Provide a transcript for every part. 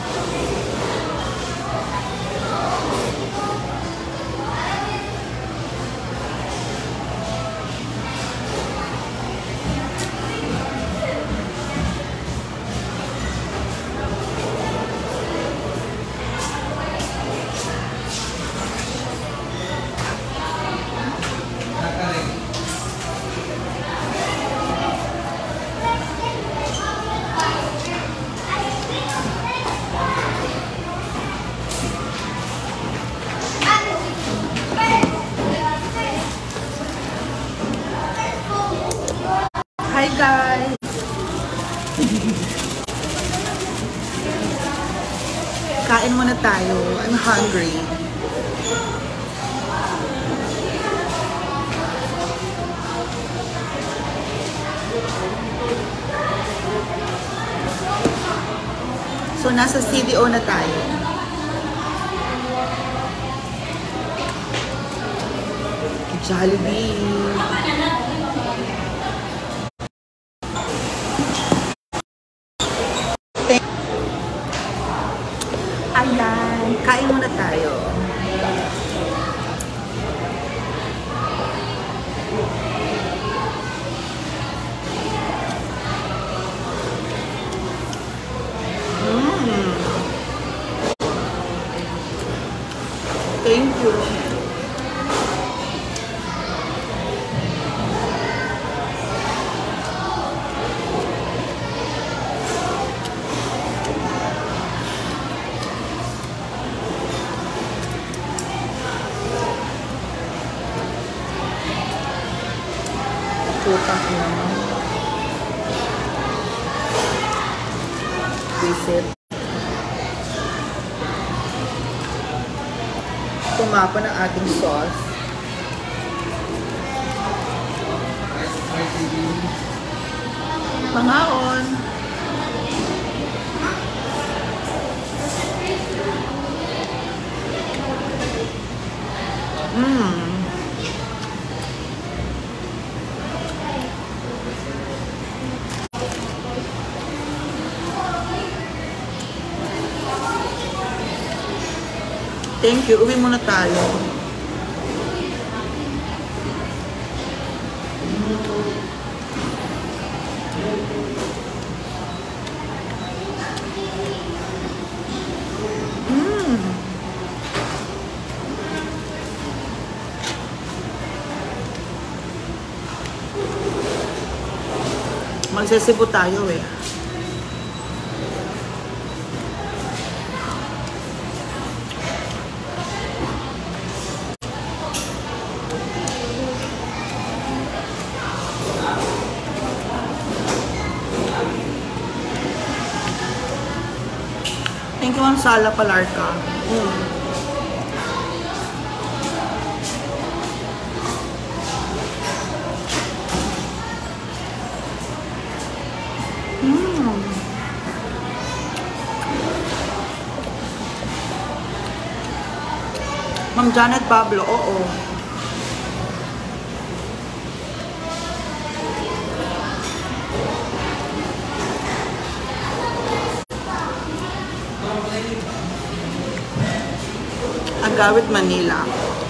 Hi guys! Kain muna tayo. I'm hungry. So, nasa CDO na tayo. Jollibee. Ayan, kain muna tayo. Thank you. Putang ina mo. Visit. Tumapa ng ating sauce. Pangaon. Thank you. Uwi muna tayo. Magsisibo tayo eh. Thank you, Ma'am Sala Palarca. Ma'am Janet Pablo, oo. Agawit, Manila.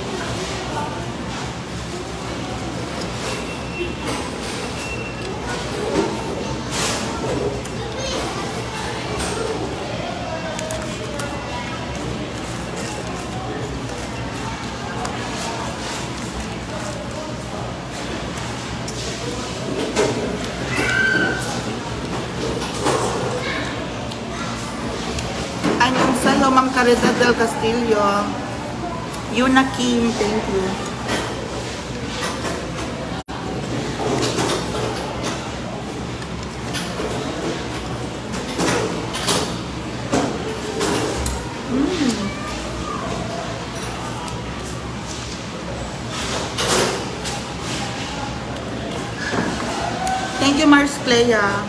Anong sa'yo, Ma'am Caridad del Castillo. Yuna Kim, thank you. Thank you, Mars Clea.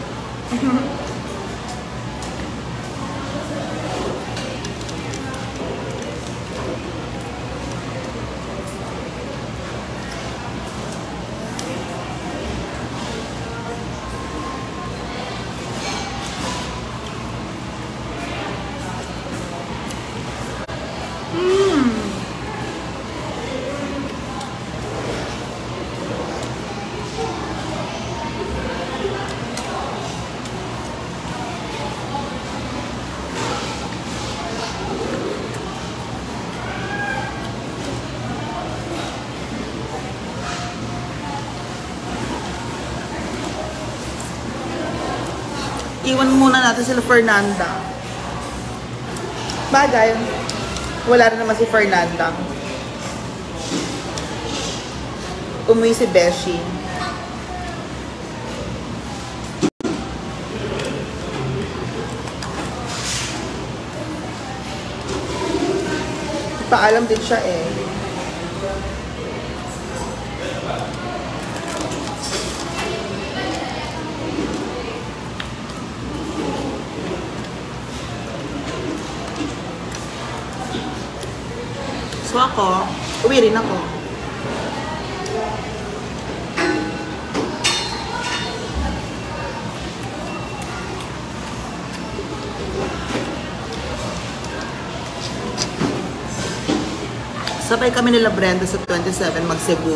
Iwan muna natin sila Fernanda. Bagay. Wala rin naman si Fernanda. Umuwi si Beshi. Paalam din siya eh. So ako, uwi rin ako. Sabay kami nila Brenda sa 27 mag-Cebu.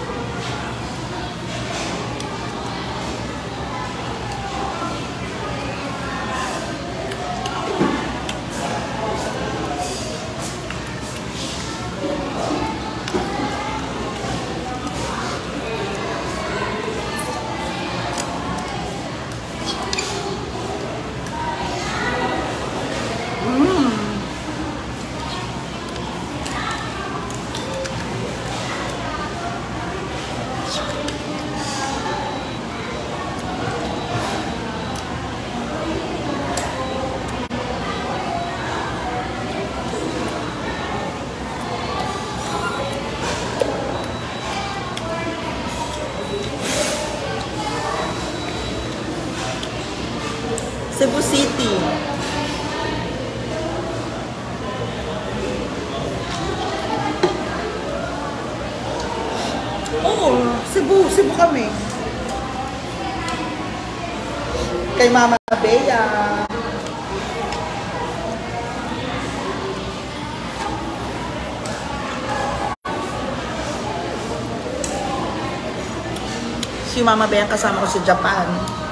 Cebu City. Oo, Cebu kami. Kay Mama Bea. Si Mama Bea kasama ko sa Japan.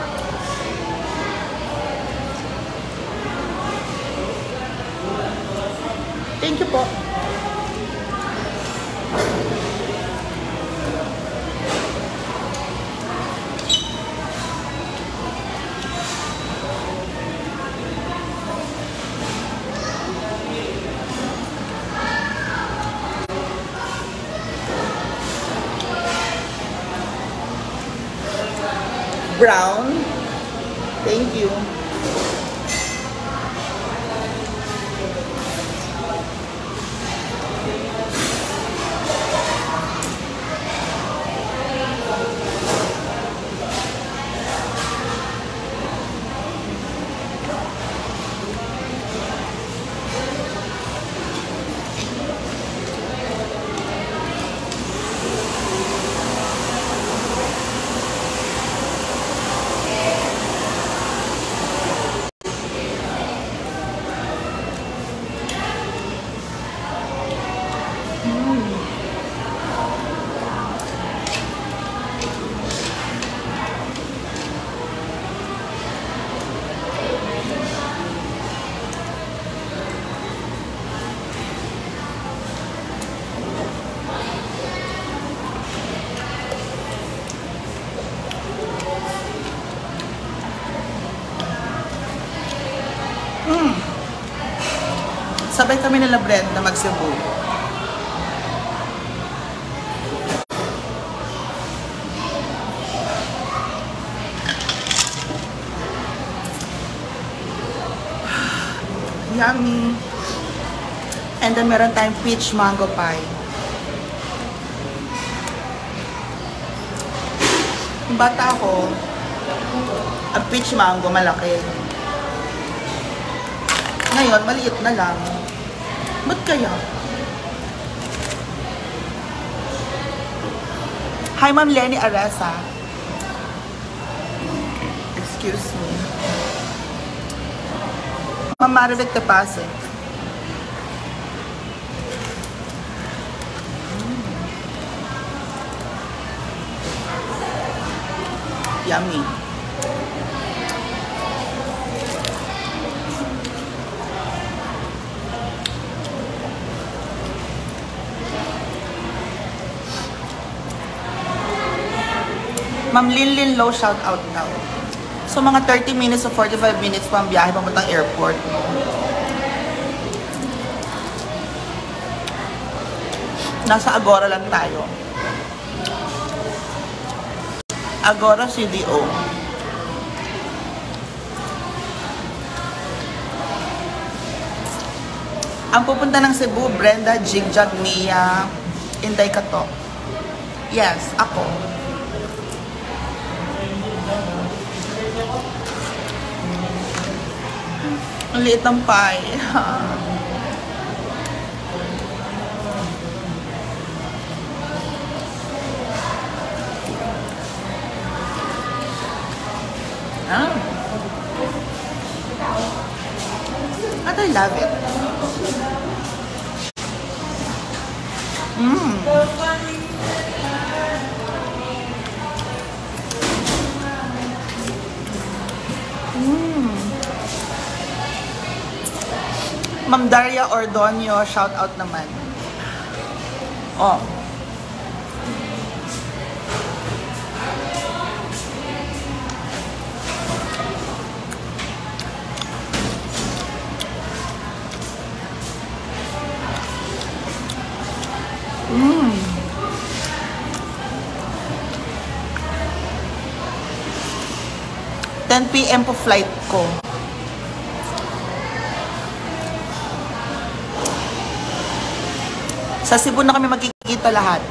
Thank you po. Brown. Thank you. Sabay kami nila Brenda mag-Cebu. Yummy. And then meron tayong peach mango pie. Bata ako, ang peach mango malaki. Ngayon, maliit na lang. Ba't kaya? Hi, Ma'am Lenny Aresa. Excuse me. Ma'am Marivic Tapase. Yummy. Ma'am Linlin Low, shout out daw. So, mga 30 minutes to 45 minutes pa ang biyahe papuntang airport. Nasa Agora lang tayo. Agora CDO. Ang pupunta ng Cebu, Brenda, Jigjag, Mia, Inday ka to. Yes, ako. Ang liit ng pie. And I love it. Ma'am Daria Ordonio, shout out naman. Oh. Mm. 10 PM po flight ko. Sa Cebu na kami magkikita lahat.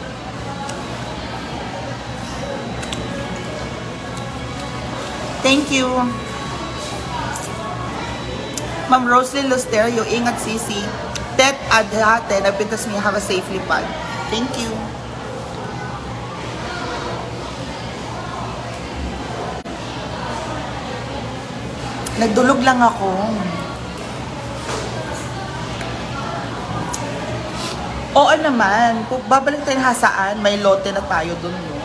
Thank you. Ma'am Roslyn Lusterio, ingat sisi. Tet adhate, nabintas me, have a safely pad. Thank you. Nagdulog lang ako. Oo naman. Babalik tayo hasaan. May lote na tayo dun, no?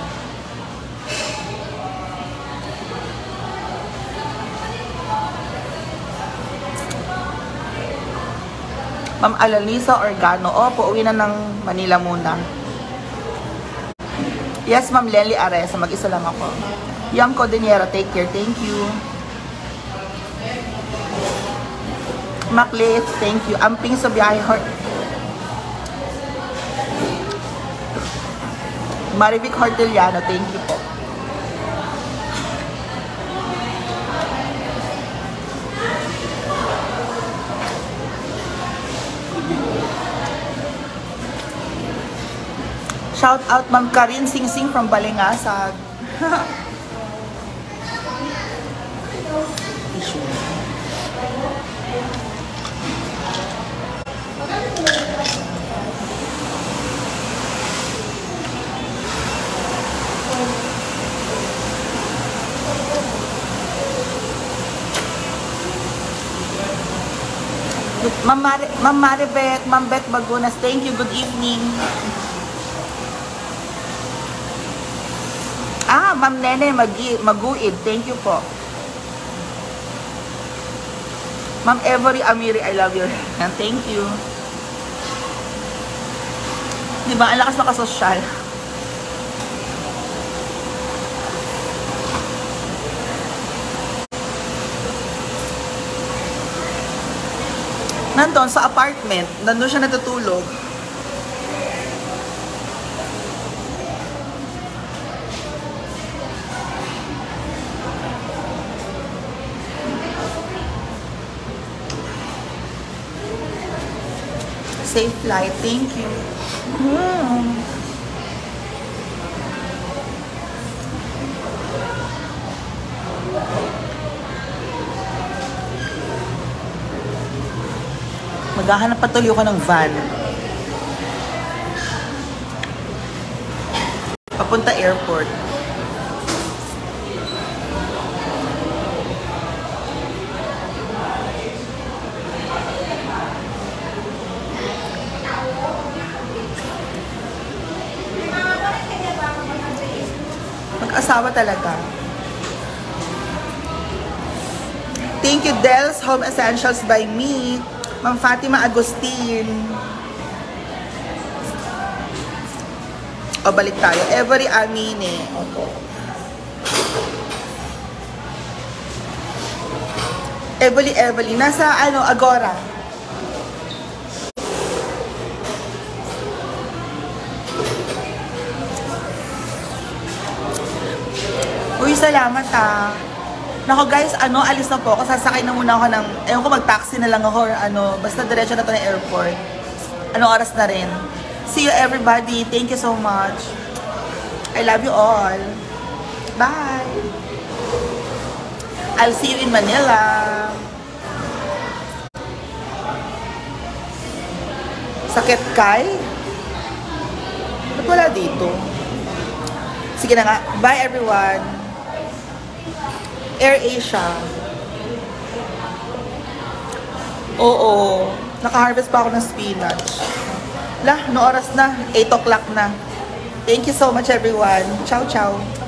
Ma'am Alalisa Organo. Opo, uwi na ng Manila muna. Yes, Ma'am Lely Aresa. Mag-isa lang ako. Young Codiniera, take care. Thank you. Maclith, thank you. Amping sa biyahe. Marivic Horteliano, thank you po. Shout out Ma'am Karin Singsing from Balingasag. Ma'am Maribeth, Ma'am Beth Bagunas, thank you, good evening. Ma'am Nene Maguid, thank you po. Ma'am Every Amiri, I love you. Thank you. Diba, ang lakas makasosyal. Nandun sa apartment, nandun siya natutulog. Safe flight, thank you. Maghahanap patuloy ko ng van. Papunta airport. Mag-asawa talaga. Thank you, Del's Home Essentials by me. Ma'am Fatima Agustin. O, balik tayo. Every Amine. Opo. Evely, nasa Agora. Uy, salamat ah. Nako guys, alis na po ako. Sasakay na muna ako ng, ewan ko, mag-taxi na lang ako or basta diretso na to ng airport. Anong oras na rin? See you everybody. Thank you so much. I love you all. Bye. I'll see you in Manila. Sakit kay? Ba't wala dito? Sige na nga. Bye everyone. AirAsia. Oo. Naka-harvest pa ako ng spinach. No oras na. 8 o'clock na. Thank you so much everyone. Ciao, ciao.